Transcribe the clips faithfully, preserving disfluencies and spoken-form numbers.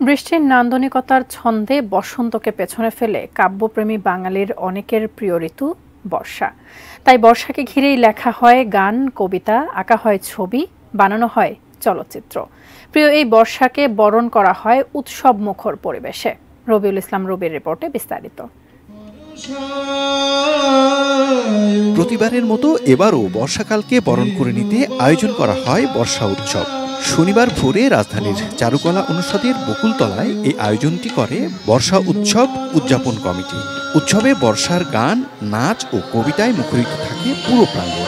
বৃষ্টির নান্দনিকতার ছন্দে বসন্তকে পেছনে ফেলে কাব্যপ্রেমী বাঙালির অনেকের প্রিয় ঋতু বর্ষা। তাই বর্ষাকে ঘিরেই লেখা হয় গান, কবিতা, আঁকা হয় ছবি, বানানো হয় চলচ্চিত্র। প্রিয় এই বর্ষাকে বরণ করা হয় উৎসব মুখর পরিবেশে। রবিউল ইসলাম রবির রিপোর্টে বিস্তারিত। প্রতিবারের মতো এবারও বর্ষাকালকে বরণ করে নিতে আয়োজন করা হয় বর্ষা উৎসব। শনিবার ভোরে রাজধানীর চারুকলা অনুষদের বকুলতলায় এই আয়োজনটি করে বর্ষা উৎসব উদযাপন কমিটি। উৎসবে বর্ষার গান, নাচ ও কবিতায় মুখরিত থাকে পুরো প্রাঙ্গণ।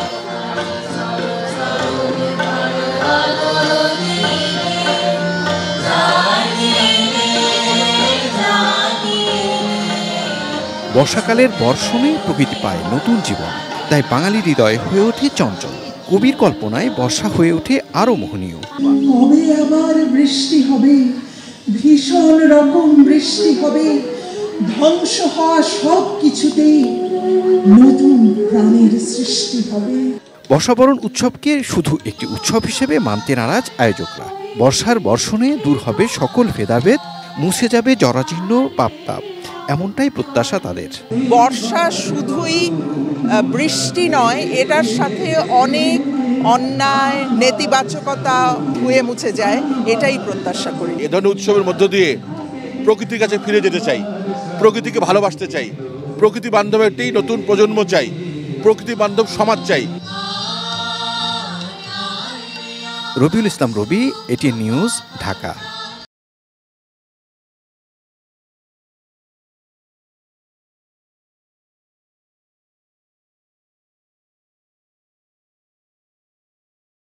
বর্ষাকালের বর্ষণে প্রকৃতি পায় নতুন জীবন, তাই বাঙালি হৃদয় হয়ে ওঠে চঞ্চল। কবির কল্পনায় বর্ষা হয়ে ওঠে আরো মোহনীয়। কবে আবার বৃষ্টি হবে, ভীষণ রকম বৃষ্টি হবে, ধ্বংস হওয়া সব কিছুতেই নতুন প্রাণের সৃষ্টি হবে। বর্ষাবরণ উৎসবকে শুধু একটি উৎসব হিসেবে মানতে নারাজ আয়োজকরা। বর্ষার বর্ষণে দূর হবে সকল ভেদাভেদ, মুছে যাবে জরাজীর্ণ পাপতাপ, এমনটাই প্রত্যাশা তাদের। বর্ষা শুধুই বৃষ্টি নয়, এটার সাথে অনেক অন্যায়, নেতিবাচকতা ধুয়ে মুছে যায়, এটাই প্রত্যাশা করি। এ ধরনের উৎসবের মধ্য দিয়ে প্রকৃতির কাছে ফিরে যেতে চাই, প্রকৃতিকে ভালোবাসতে চাই, প্রকৃতি বান্ধব একটি নতুন প্রজন্ম চাই, প্রকৃতি বান্ধব সমাজ চাই। Rabiul Islam Rabi, ATN news, Dhaka.